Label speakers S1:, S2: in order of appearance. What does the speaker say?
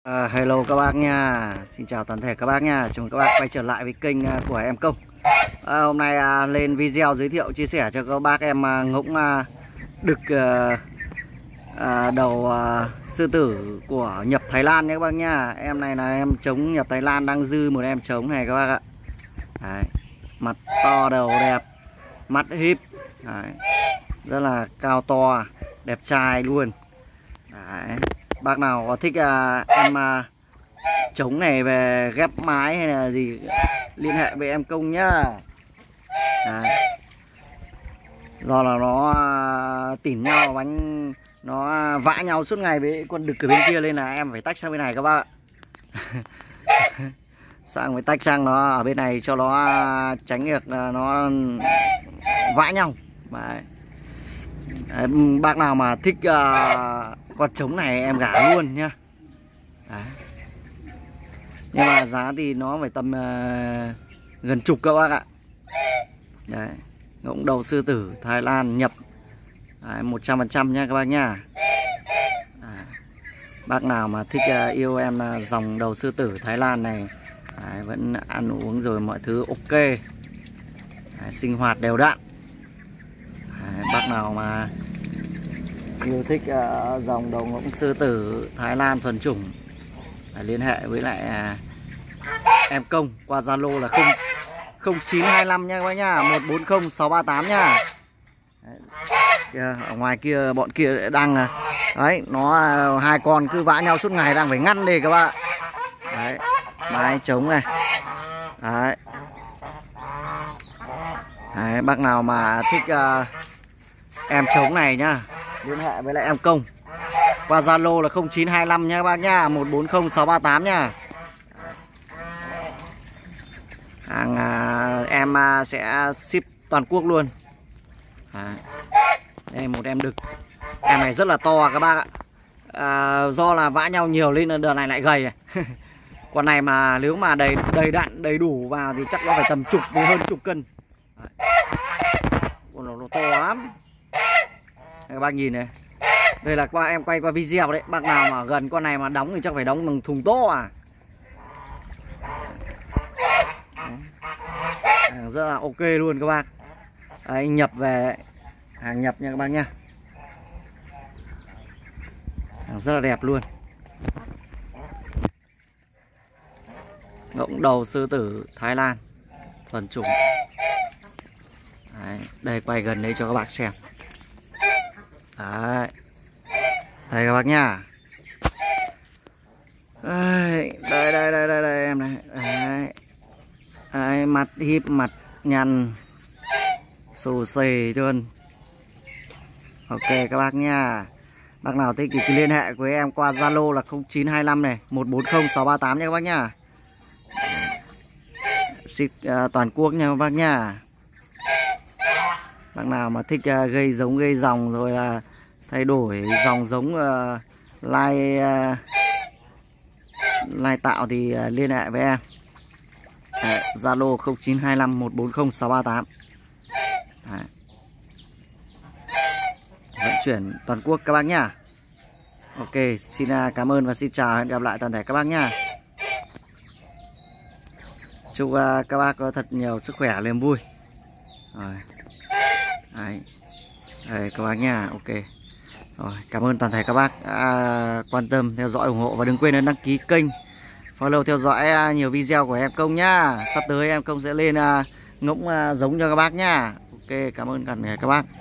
S1: Hello các bác nha. Xin chào toàn thể các bác nha. Chào mừng các bác quay trở lại với kênh của em Công. Hôm nay lên video giới thiệu chia sẻ cho các bác em ngỗng đực đầu sư tử của nhập Thái Lan nhé các bác nha. Em này là em trống nhập Thái Lan, đang dư một em trống này các bác ạ. Đấy, mặt to, đầu đẹp, mắt híp. Đấy, rất là cao to, đẹp trai luôn. Đấy, bác nào có thích em trống này về ghép mái hay là gì liên hệ với em Công nhá. Đấy. Do là nó tỉn nhau bánh, nó vã nhau suốt ngày với con đực ở bên kia nên là em phải tách sang bên này các bác ạ. Sang phải tách sang nó ở bên này cho nó tránh được nó vã nhau. Đấy. Đấy, bác nào mà thích con trống này em gả luôn nhá. Đấy. Nhưng mà giá thì nó phải tầm gần chục các bác ạ. Đấy, ngỗng đầu sư tử Thái Lan nhập 100% nha các bác nha. Bác nào mà thích yêu em dòng đầu sư tử Thái Lan này, vẫn ăn uống rồi mọi thứ ok, sinh hoạt đều đặn. Bác nào mà yêu thích dòng đầu ngỗng sư tử Thái Lan thuần chủng, liên hệ với lại em Công qua Zalo là 0925 nha các bác nhá, 140638 nha. Đấy, ở ngoài kia bọn kia đang đấy, nó hai con cứ vã nhau suốt ngày, đang phải ngăn đi các bạn. Đấy, mái trống này. Đấy. Đấy, bác nào mà thích em trống này nhá, liên hệ với lại em Công qua Zalo là 0925 nha các bác nhá, 140638 nha. Hàng em sẽ ship toàn quốc luôn. Đây một em đực. Em này rất là to các bác ạ. Do là vã nhau nhiều nên đợt này lại gầy này. Con này mà nếu mà đầy đặn đầy đủ vào thì chắc nó phải tầm chục đến hơn chục cân. Con nó to lắm. Các bác nhìn này. Đây là qua em quay qua video đấy. Bác nào mà gần con này mà đóng thì chắc phải đóng bằng thùng to à. Hàng rất là ok luôn các bác. Đấy, nhập về đấy. Hàng nhập nha các bác nhá. Hàng rất là đẹp luôn. Ngỗng đầu sư tử Thái Lan thuần chủng. Đấy, đây quay gần đây cho các bác xem. Đấy. Đây các bác nhá. Đây em này. Đấy. Đấy, mặt híp, mặt nhăn, xù xì luôn. Ok các bác nha. Bác nào thích thì cứ liên hệ với em qua Zalo là 0925 này, 140638 nha các bác nha. Ship toàn quốc nha các bác nha. Bác nào mà thích gây giống gây dòng rồi là thay đổi dòng giống lai tạo thì liên hệ với em. Zalo 0925 140638. Vận chuyển toàn quốc các bác nhá. Ok, xin cảm ơn và xin chào, hẹn gặp lại toàn thể các bác nhá. Chúc các bác có thật nhiều sức khỏe, niềm vui. Rồi. Đấy, các bác nha. Ok. Rồi, cảm ơn toàn thể các bác quan tâm, theo dõi, ủng hộ và đừng quên đăng ký kênh, follow theo dõi nhiều video của em Công nhá. Sắp tới em Công sẽ lên ngỗng giống cho các bác nhá. Ok, cảm ơn các bác.